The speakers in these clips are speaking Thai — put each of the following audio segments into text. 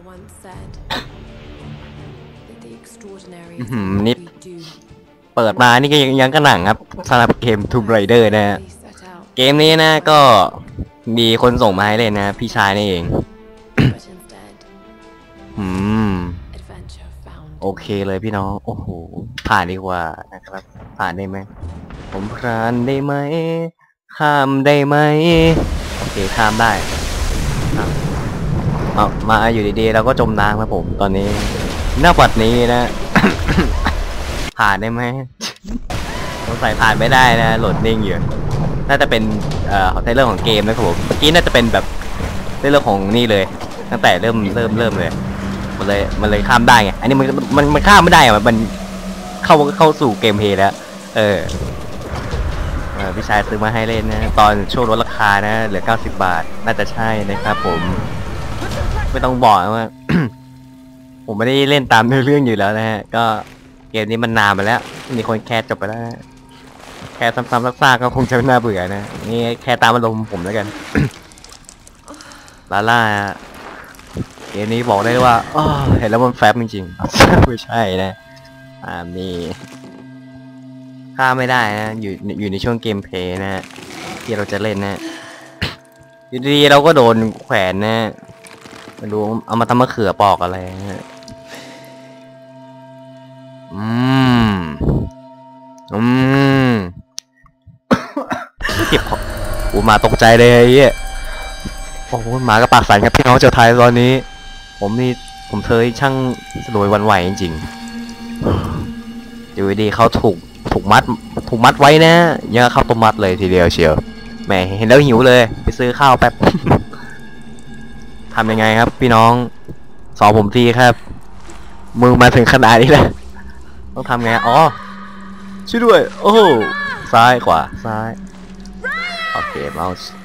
นี่เปิดมานี่ก็ยังกระหน่งครับสำหรับเกม Tomb Raider นะฮะเกมนี้นะก็มีคนส่งมาให้เล่นนะพี่ชายนี่เองโอเคเลยพี่น้องโอ้โหผ่านดีกว่านะครับผ่านได้ไหมผมผ่านได้ไหมข้ามได้ไหมโอเคข้ามได้มาอยู่ดีๆเราก็จมน้ำครับผมตอนนี้หน้าปัดนี้นะ ผ่านได้ไหมสงสัยผ่านไม่ได้นะโหลดนิ่งอยู่น่าจะเป็นในเรื่องของเกมนะครับผมเมื่อกี้น่าจะเป็นแบบในเรื่องของนี่เลยตั้งแต่เริ่มเลยมันเลยข้ามได้ไงอันนี้มันข้ามไม่ได้อะมันเข้าสู่เกมเพลย์แล้วพี่ชายซื้อมาให้เล่นนะตอนช่วงลดราคานะเหลือ90 บาทน่าจะใช่นะครับผมไม่ต้องบอกว่า ผมไม่ได้เล่นตามเรื่องอยู่แล้วนะฮะก็เกมนี้มันนานมาแล้วมีคนแคสจบไปแล้วแคสซ้ำๆซากๆก็คงจะน่าเบื่อนะนี่แคสตามอารมณ์ผมแล้วกัน ล่าเกมนี้บอกได้ว่าเห็นแล้วมันแฟบจริงๆไม่ใช่นะมีฆ่าไม่ได้นะอยู่ในช่วงเกมเพลย์นะที่เราจะเล่นนะอยู่ดีเราก็โดนแขวนนะมาดูเอามาทำมะเขือปอกอะไรนะเก็บของมาตกใจเลยไอ้เหี้ยโอ้โหหมากระปากสั่นครับพี่น้องชาวไทยตอนนี้ผมเธอช่างสลวยวันไหวจริงๆอยู่ดีเขาถูกมัดไว้นะยังเข้าต้มมัดเลยทีเดียวเชียวแหมเห็นแล้วหิวเลยไปซื้อข้าวแป๊บ ทำยังไงครับพี่น้องสอนผมทีครับมือมาถึงขนาดนี้แล้วต้องทำไงอ๋อช่วยด้วยโอ้ซ้ายขวาซ้ายโอเคเมาส์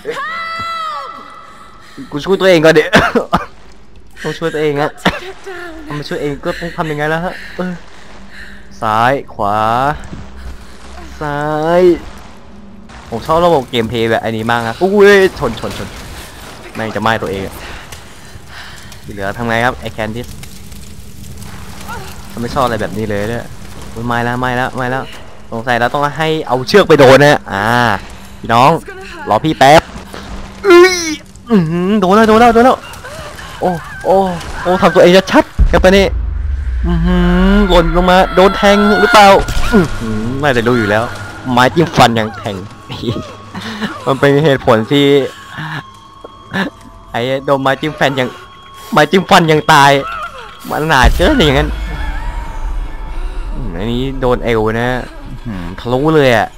กูช่วยตัวเองก่อนเดี๋ยวต้องช่วยตัวเองฮะมาช่วยเองก็ต้องทำยังไงแล้วฮะซ้ายขวาซ้ายผมชอบระบบเกมเพลย์แบบอันนี้มากนะอุ้ยชนแม่งจะไหม้ตัวเองที่เหลือทำไงครับไอแคนดิสไม่ชอบอะไรแบบนี้เลยเนี่ยไม่แล้วสงสัยเราต้องให้เอาเชือกไปโดนนะพี่น้องรอพี่แป๊บโดนแล้วโอ้ทำตัวเองจะชัดกันไปนี่หล่นลงมาโดนแทงหรือเปล่าไม่ได้รู้อยู่แล้วไม้จิ้มฟันยังแทงมันเป็นเหตุผลที่ไอ้โดนไม้จิ้มฟันยังตายมันหนาเกินอย่างนั้นอันนี้โดนเอวนะทะลุเลยอ่ะ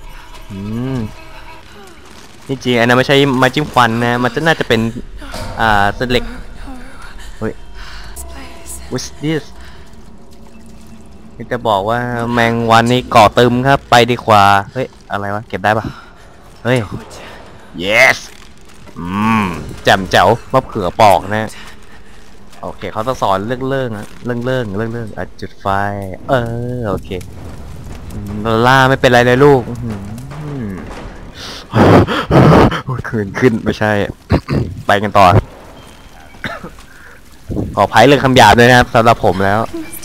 จริงๆอันนั้นไม่ใช่ไม้จิ้มฟันนะมันน่าจะเป็นเส้นเหล็กเฮ้ย what's this จะบอกว่าแมงวันนี้ก่อตึมครับไปดีกว่าเฮ้ยอะไรวะเก็บได้ปะเฮ้ย yes แจ่มแจ๋วมะเขือปอกนะโอเคเขาจะสอนเรื่องจุดไฟโอเคล่าไม่เป็นไรเลยลูกขึ้นไม่ใช่ ไปกันต่อขออภัยเรื่องคำหยาบด้วยนะครับสำหรับผมแล้ว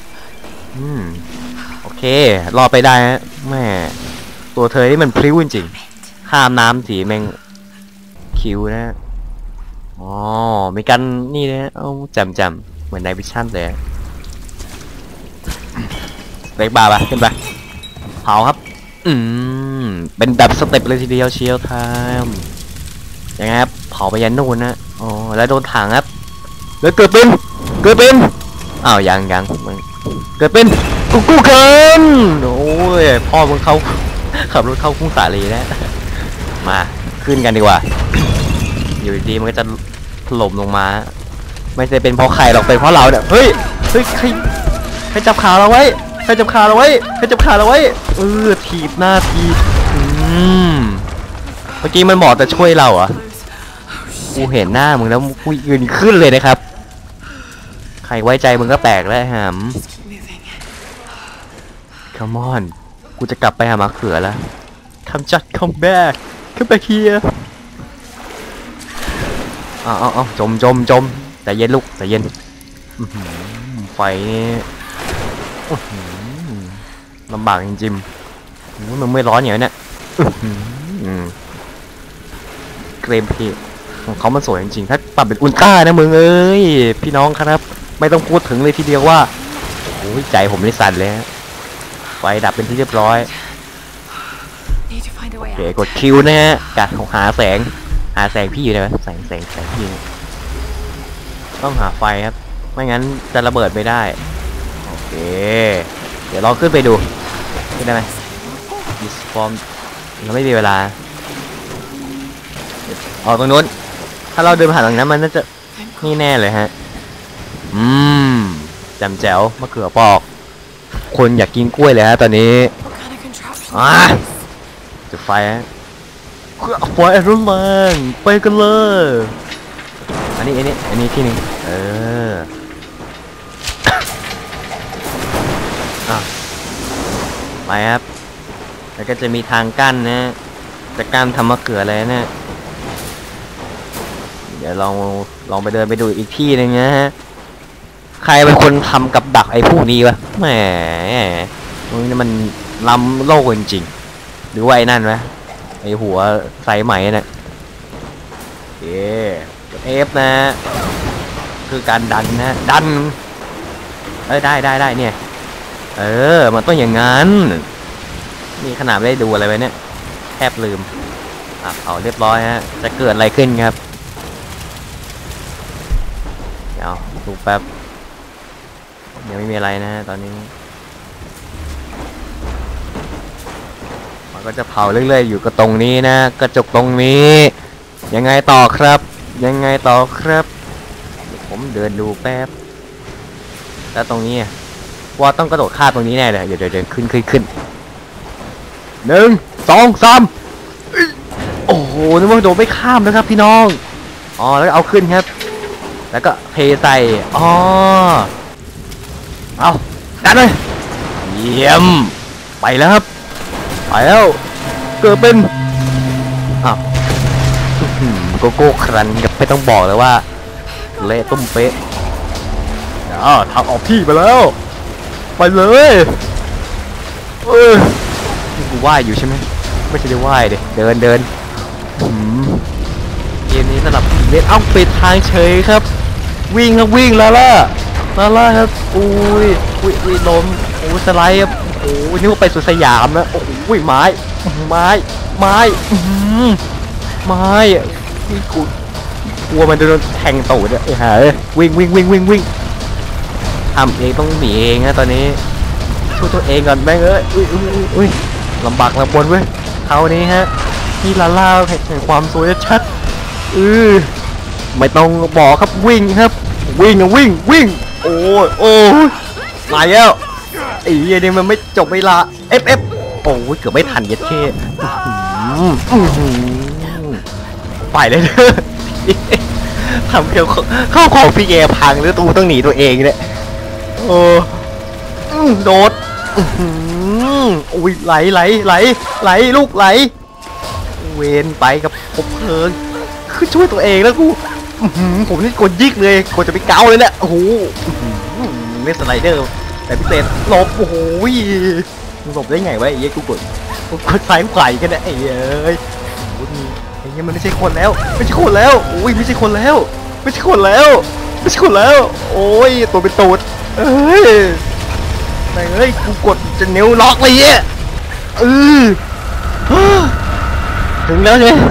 โอเครอไปได้ฮะแม่ตัวเธอนี่มันพลิ้วจริงๆข้ามน้ำสีแมงคิวนะมีกันนี่นะจำเหมือนในวิชั่นเลยเล็กบาร์ขึ้นไปเผาครับเป็นแบบสเต็ปเลยทีเดียวเชียวครับยังไงครับเผาไปยันนู่นนะแล้วโดนถังครับแล้วเกิดเป็นอ้าวยังเกิดเป็นกูเกินโอ้ยพ่อมึงเขาขับรถเข้าคุ้งสาลีแล้วมาขึ้นกันดีกว่าอยู่ดีมันก็จะถล่มลงมาไม่ใช่เป็นเพราะใครหรอกเป็นเพราะเราเนี่ยเฮ้ยใครจับขาเราไว้ถีบหน้าทีเมื่อกี้มันบอกจะช่วยเรากูเห็นหน้ามึงแล้วกูยืนขึ้นเลยนะครับใครไว้ใจมึงก็แปลกแล้วCome on กูจะกลับไปหามะเขือแล้วcome back here จมใจเย็นลูกใจเย็นอื้อหือไฟนี่อื้อหือลำบากจริงๆโอ้ยมันไม่ร้อนอย่างนี้เนี่ยอื้อหือเกรมเพลย์ของเขามันสวยจริงๆถ้าปรับเป็นอุลตร้านะมึงเอ้ยพี่น้องครับไม่ต้องพูดถึงเลยทีเดียวว่าโอ้ยใจผมนี่สั่นเลยฮะไฟดับเป็นที่เรียบร้อยโอเคกดคิวนะฮะการหาแสงพี่อยู่ไหนวะแสงพี่ต้องหาไฟครับไม่งั้นจะระเบิดไม่ได้โอเคเดี๋ยวลองขึ้นไปดูขึ้นได้ไหมดิสฟอร์มเราไม่มีเวลาอ๋อตรงนู้นถ้าเราเดินผ่านตรงนั้นมันน่าจะนี่แน่เลยฮะจำแจ๋วมะเขือปอกคนอยากกินกล้วยเลยฮะตอนนี้จุดไฟฮะไฟอรุณมันไปกันเลยอันนี้ที่หนึ่งไปครับแล้วก็จะมีทางกั้นนะจะกั้นทำมะเขืออะไรนะเดี๋ยวลองไปเดินไปดูอีกที่หนึ่งนะฮะใครเป็นคนทำกับดักไอ้พวกนี้วะแหมนี่มันล้ำโลกจริงๆหรือว่าไอ้นั่นวะไอ้หัวใสไหมนะโอเคเอฟนะคือการดันนะดันได้เนี่ยมันต้องอย่างนั้นนี่ขนาดไม่ได้ดูอะไรไว้เนี่ยแทบลืมเอาเรียบร้อยฮะจะเกิดอะไรขึ้นครับเดี๋ยวดูแป๊บยังไม่มีอะไรนะตอนนี้มันก็จะเผาเรื่อยๆอยู่กับตรงนี้นะกระจกตรงนี้ยังไงต่อครับผมเดินดูแป๊บแล้วตรงนี้ว่าต้องกระโดดข้ามตรงนี้แน่เลยเดี๋ยวขึ้น1 2 3โอ้โหนึกว่าโดดไม่ข้ามนะครับพี่น้องแล้วเอาขึ้นครับแล้วก็เทใส่เอาดันเลยเยี่ยมไปแล้วครับไปแล้วเกิดเป็นโกโก้ครันกับไม่ต้องบอกเลยว่าเละตุ้มเป๊ะทางออกที่ไปแล้วไปเลยกูว่ายอยู่ใช่ไหมไม่ใช่ได้ว่ายเดินเกมนี้สำหรับเล่นปิดทางเฉยครับวิ่งลาล่าครับอุ้ยล้มสไลด์ครับนึกว่าไปสุดสยามนะไม้นี่กูกลัวมันโดนแทงตูดวิ่งทำเองต้องหนีเองนะตอนนี้ช่วยตัวเองก่อนแม่งอุ้ยลำบากลำบนเว้ยคราวนี้ฮะนี่ลาล่าแห่งความสวยชัดไม่ต้องบอกครับวิ่งครับวิ่งโอ้มาแล้วไอ้เนี้ยมันไม่จบเวลา FF โอ้ยเกือบไม่ทันยัดเข้ไปเลยเด้อทำเข้าของพี่แกพังหรือตูต้องหนีตัวเองเนี่ยโดดอุ้ยไหลลูกไหลเวนไปกับผมเพลิงคือช่วยตัวเองแล้วกูผมนี่กดยิกเลยกดจะไปเกาเลยเนี่ยโอ้โหเล่นสไลเดอร์แต่พิเศษหลบโอ้โหหลบได้ไงวะไอ้เหี้ยกูกดซ้ายขวากันเนี่ยไอ้เอ้ยไอ้เหี้ยมันไม่ใช่คนแล้วอุ้ยไม่ใช่คนแล้วโอ้ยตัวเป็นตูดเฮ้ยกูกดจะนิ้วล็อกเลยเนี่ยถึงแล้วใช่ไหม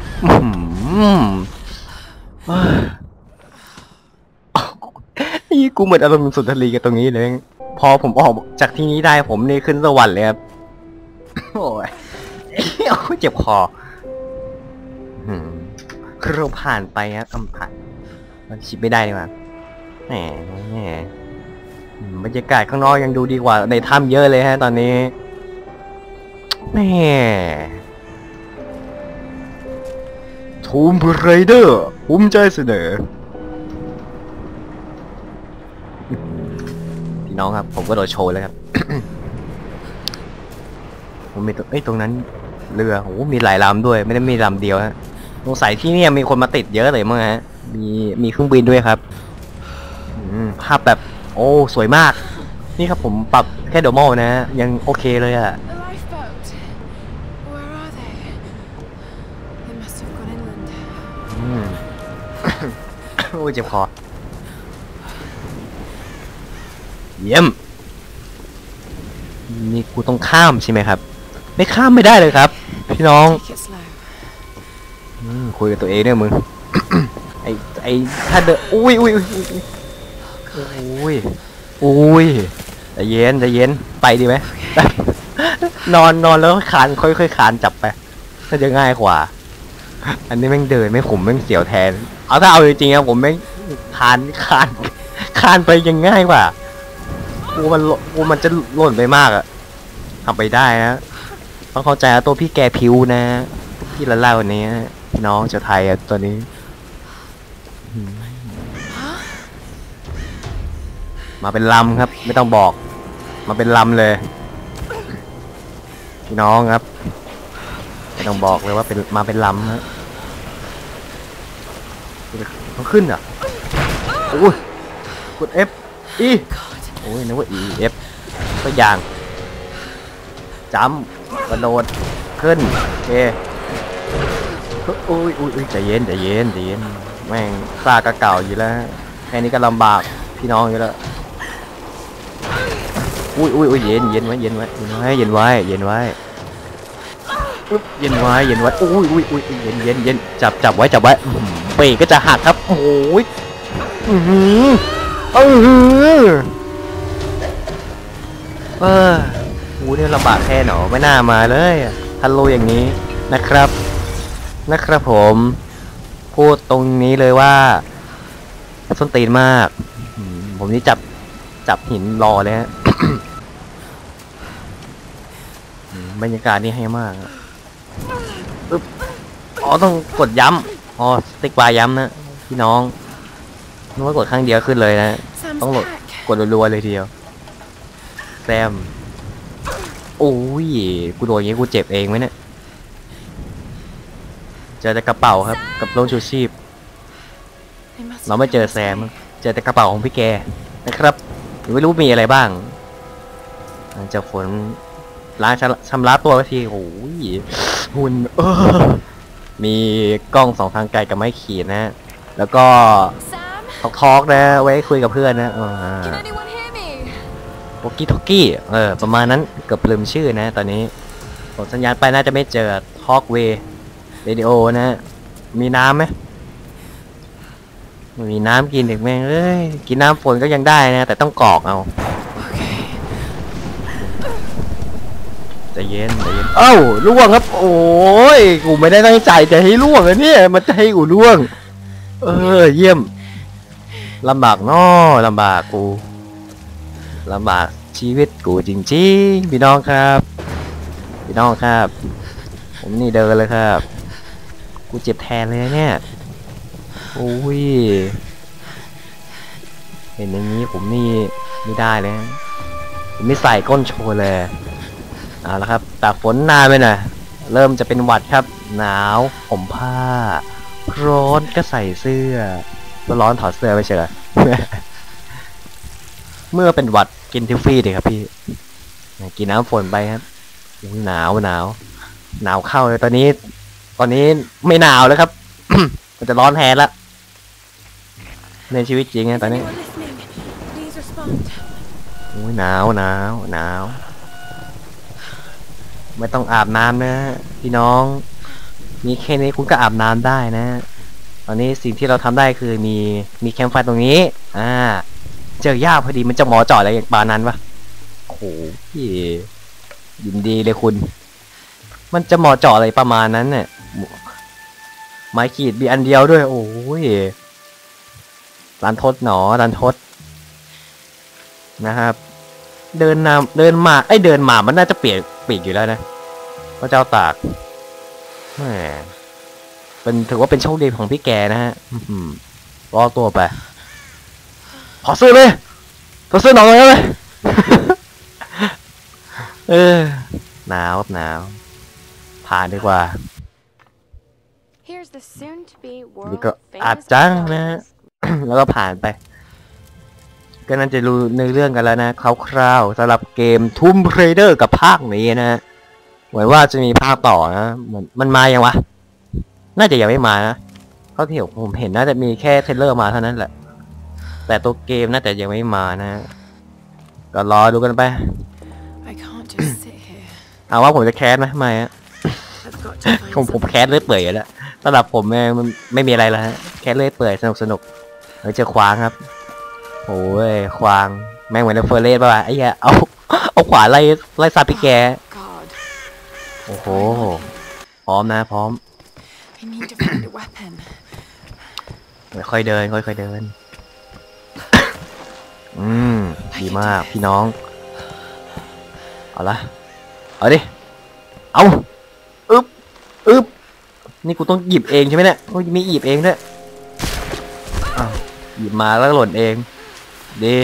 นี่กูเหมือนอารมณ์สุนทรีกับตรงนี้เลยพอผมออกจากที่นี้ได้ผมนี่ขึ้นสวรรค์เลยครับโอ้ยเจ็บคอคือเราผ่านไปครับผ่านมันชิปไม่ได้ดีกว่าแหมบรรยากาศข้างนอกยังดูดีกว่าในถ้ำเยอะเลยฮะตอนนี้แหมทูมไรเดอร์ภูมิใจเสนอพี่น้องครับผมก็โดดโชว์เลยครับ ผมมีตรงนั้นเรือโอ้มีหลายลำด้วยไม่ได้มีลำเดียวฮะสงสัยที่นี่มีคนมาติดเยอะเลยมั้งฮะมีเครื่องบินด้วยครับภาพแบบโอ้สวยมากนี่ครับผมปรับแค่ normal นะยังโอเคเลยอะ The lifeboat. Where are they? They must have gone inland. โอ้ยเจ็บคอเยี่ยมนี่กูต้องข้ามใช่ไหมครับไม่ข้ามไม่ได้เลยครับพี่น้อง Take it slow. คุยกับตัวเองเนี่ยมึง ไอถ้าเดินอุ้ยใจเย็นใจเย็นไปดีไหม นอนแล้วคานค่อยๆคานจับไปน่าจะง่ายกว่า อันนี้แม่งเดินไม่ผมแม่งเสียวแทนเอาถ้าเอาจริงๆครับผมแม่งคานไปยังง่ายกว่ากูมันจะหล่นไปมากอะทำไปได้นะต้องเข้าใจตัวพี่แกผิวนะพี่ละเล่าวันนี้พี่น้องชาวไทยอะตัวนี้มาเป็นลำครับไม่ต้องบอกมาเป็นลำเลยพี่น้องครับไม่ต้องบอกเลยว่าเป็นมาเป็นลำนะต้องขึ้นอ่ะโอ้ยกด F E โอ้ยนึกว่า E F ก็อย่างจำกระโดดขึ้นโอเคอุ้ยใจเย็นแม่งซากระเก่าอยู่แล้วแค่นี้ก็ลำบากพี่น้องอยู่แล้วอุ้ยเย็นไว้เย็นไว้อุ้ยเย็นไว้อุ้ยเย็นจับไว้เบรกก็จะหักครับโอ้ยเนี่ยลำบากแค่หนอไม่น่ามาเลยฮัลโหลอย่างนี้นะครับผมพูดตรงนี้เลยว่าส้นตีนมากผมนี่จับหินรอเลยฮะ บรรยากาศนี่ให้มากอ๋อต้องกดย้ำอ๋อสติ๊กบาร์ย้ำนะพี่น้องนึกว่ากดครั้งเดียวขึ้นเลยนะต้องกดรัวๆเลยทีเดียวแซมโอ้ยกูโดนอย่างงี้กูเจ็บเองไหมเนี่ยเจอแต่กระเป๋าครับกับร่มชูชีพเราไม่เจอแซมเจอแต่กระเป๋าของพี่แกนะครับไม่รู้มีอะไรบ้างจะฝนล้างชำระตัวทีโอ้ยหุ่นมีกล้อง2 ทางไกลกับไม้ขีดนะแล้วก็ทอกนะไว้คุยกับเพื่อนนะวอกกี้ทอกกี้ประมาณนั้นเกือบลืมชื่อนะตอนนี้ส่งสัญญาณไปน่าจะไม่เจอทอกเวเรดิโอนะมีน้ำไหมไม่มีน้ำกินเด็กแม่งกินน้ำฝนก็ยังได้นะแต่ต้องกรอกเอาใจเย็นเอ้าล่วงครับโอ้ยกูไม่ได้ตั้งใจจะให้ล่วงอะเนี่ยมันจะให้กูล่วงเยี่ยมลำบากน้อลำบากกูลำบากชีวิตกูจริงๆพี่น้องครับผมนี่เดินเลยครับกูเจ็บแทนเลยเนี่ยโอ้ยเห็นอย่างนี้ผมนี่ไม่ได้เลยผมไม่ใส่ก้นโชว์เลยเอาละครับตากฝนนานไปหน่อยเริ่มจะเป็นหวัดครับหนาวผมผ้าร้อนก็ใส่เสื้อร้อนถอดเสื้อไปเฉย เมื่อเป็นหวัดกินทิฟฟี่ดิครับพี่กินน้ำฝนไปครับหนาวเข้าเลยตอนนี้ไม่หนาวแล้วครับ มันจะร้อนแทนละในชีวิตจริงนะตอนนี้โอ้ยหนาวไม่ต้องอาบน้ำนะพี่น้องมีแค่นี้คุณก็อาบน้ำได้นะตอนนี้สิ่งที่เราทำได้คือมีแคมป์ไฟตรงนี้เจอหญ้าพอดีมันจะหมอจ่ออะไรอย่างปานั้นปะโอ้โหยินดีเลยคุณมันจะหมอจ่ออะไรประมาณนั้นเนี่ยไม้ขีดมีอันเดียวด้วยโอ้ยรันทดนะครับเดินมาเดินมามันน่าจะเปียกอยู่แล้วนะพระเจ้าตากแหมถือว่าเป็นโชคดีของพี่แกนะฮะรอตัวไปขอซื้อเลยขอซื้อหน่อยเลย หนาวผ่านดีกว่านี่ก็อาจจังนะ แล้วก็ผ่านไปก็น่าจะรู้ในเรื่องกันแล้วนะคร่าวๆสำหรับเกม Tomb Raider กับภาคนี้นะเหมือนว่าจะมีภาคต่อนะเหมือนมันมายังวะน่าจะยังไม่มานะเท่าที่ผมเห็นน่าจะมีแค่เทรลเลอร์มาเท่านั้นแหละแต่ตัวเกมน่าจะยังไม่มานะก็รอดูกันไป I can't just sit here. ถามว่าผมจะแคสไหมไม่ฮะ I've got to find ผมแคสเลื่อยเปื่อยอยู่แล้วสำหรับผมมันไม่มีอะไรแล้วฮะแคสเลื่อยเปื่อยสนุกเฮ้ยเจอควางครับโอ้ยควางแม่งเหมือนเฟอร์เรสป่ะไอ้เหี้ยเอาขวาไล่ซาปิแก God. โอ้โหพร้อมนะพร้อม I need to find a weapon. ค่อยๆเดินค่อยๆเดิน ดีมากพี่น้องเอาละเอาดิเอาอึบนี่กูต้องหยิบเองใช่ไหมเนี่ยโอ้ยมีหยิบเองด้วยอ้าวหยิบมาแล้วหล่นเองดี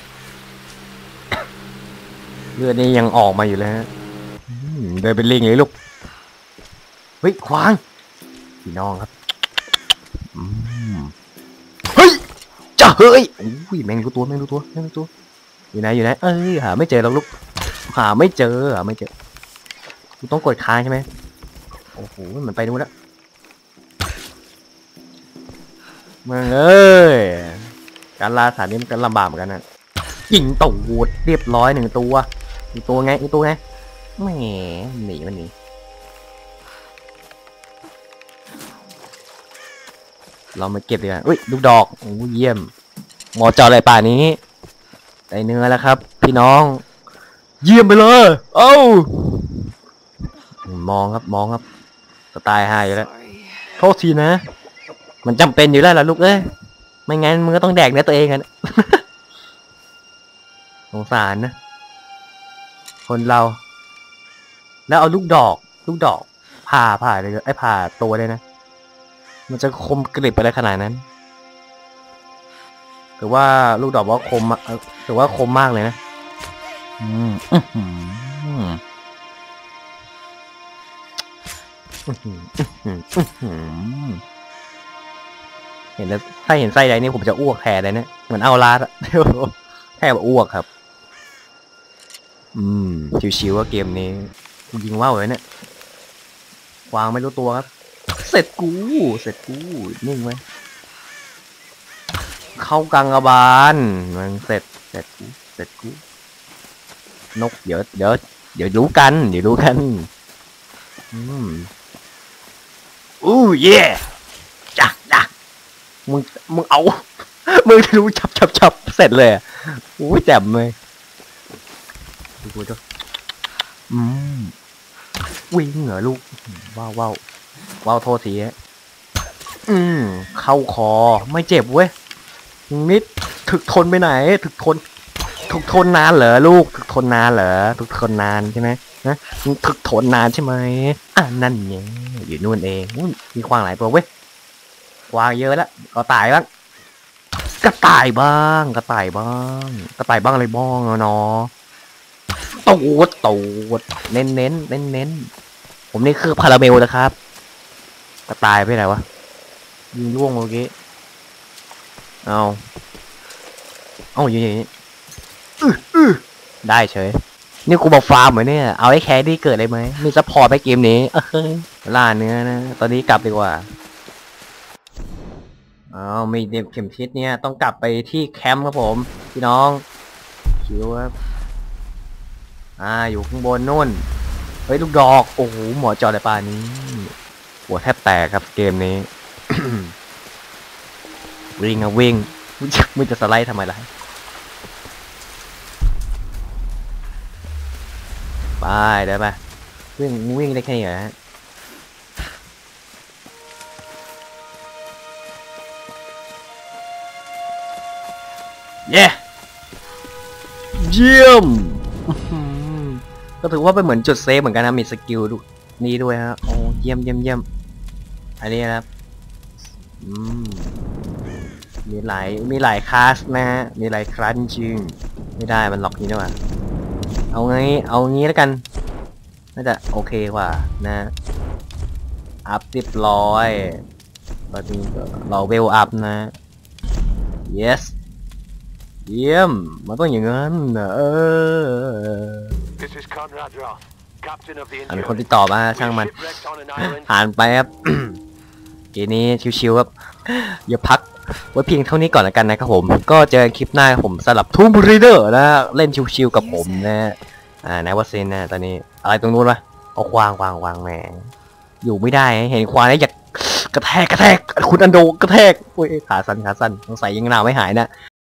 เลือดนี่ยังออกมาอยู่เลยฮะเดินเป็นลิงเลยลูกเฮ้ยควางพี่น้องครับเฮ้ยจะเฮ้ยอุ้ยแม่งรู้ตัวอยู่ไหนหาไม่เจอแล้วลูกหาไม่เจอกูต้องกดค้างใช่ไหมโอ้โหมันไปนู่นแล้วมึงการล่าสัตว์นี่มันก็ลำบากเหมือนกันนะยิงตูดเรียบร้อย1 ตัวอีกตัวไงแหมหนีมันหนีเรามาเก็บดีกว่าอุ้ยลูกดอกโอ้เยี่ยมหมอจออะไรป่านี้ได้เนื้อแล้วครับพี่น้องเยี่ยมไปเลยเอ้ามองครับสไตล์หายอยู่แล้ว Sorry. โทษทีนะ มันจำเป็นอยู่แล้วล่ะลูกเอ้ยไม่งั้นมึงก็ต้องแดกเนื้อตัวเองกัน สงสารนะคนเรา แล้วเอาลูกดอกผ่าเลยไอ้ผ่าตัวเลยนะมันจะคมกริบไปอะไรขนาดนั้นถือว่าลูกดอกว่าคมถือว่าคมมากเลยนะเห็นแล้วถ้าเห็นไส้ใดนี่ผมจะอ้วกแทนเลยเนี่ยเหมือนเอาลาดอะ แทบอ้วกครับชิวๆว่าเกมนี้ยิงว่าวเลยเนี่ยวางไม่รู้ตัวครับเสร็จกูนิ่งไว้เข้ากลางกระบาลมันเสร็จกูนกเดี๋ยวรู้กันเย่จ้ะมึงเอา มึงรู้จับเสร็จเลยโอ้ยแจ่มเลยดูด้วยวิ่งเหรอลูกว้าวโทษทีฮะเข้าคอไม่เจ็บเว้ยนิดถึกทนไปไหนถึกทนนานเหรอลูกถึกทนนานเหรอถึกทนนานใช่ไหมนะถึกทนนานใช่ไหมนั่นไงอยู่นู่นเองมีควางหลายตัวเว้ยควางเยอะแล้วก็ตายบ้างกระต่ายบ้างอะไรบ้างเนาะตูดเน้นผมนี่คือพาราเมลนะครับกระต่ายไปไหนวะยิงล่วงเมื่อกี้เอาอยู่อย่างนี้ได้เฉยนี่กูบอกฟาร์มเหมือนเนี่ยเอาไอ้แคดดี้เกิดเลยไหมมีซัพพอร์ตไปเกมนี้ล่าเนื้อนะตอนนี้กลับดีกว่ามีเข็มทิศเนี่ยต้องกลับไปที่แคมป์ครับผมพี่น้องคิวครับอยู่ข้างบนนู่นเฮ้ยลูกดอกโอ้โหหมอจอดในป่านี้หัวแทบแตกครับเกมนี้ วิ่งมึงจะสไลด์ทำไมล่ะไปได้ปะวิ่งได้แค่นี้เหรอฮะเยี่ยมก็ถือว่าเป็นเหมือนจุดเซฟเหมือนกันนะมีสกิลนี้ด้วยฮะโอ้เยี่ยมอันนี้นะครับมีหลายคลาสนะฮะมีหลายคลาสจริงไม่ได้มันล็อกนี้ด้วยเอางี้แล้วกันน่าจะโอเคกว่านะอัพเรียบร้อยตอนนี้เราเวลอัพนะ yes เยี่ยมมันต้องอย่างนั้นนะ This is Conrad Roth, captain of the อันเป็น Endurance. คนที่ตอบมาช่าง We're มัน shipwrecked on an island. ผ่านไปครับ เกมนี้ชิวๆครับอย่าพักไว้เพียงเท่านี้ก่อนละกันนะครับผมก็เจอกันคลิปหน้าครับผมสำหรับทูมบรีเดอร์นะเล่นชิวๆกับผมนะไหนว่าเซนนะตอนนี้อะไรตรงนู้นวะเอาควางแหมอยู่ไม่ได้เห็นควางแล้วอยากกระแทกคุณอันโดกระแทกโอ้ยขาสั่นสงสัยยังหนาวไม่หายนะ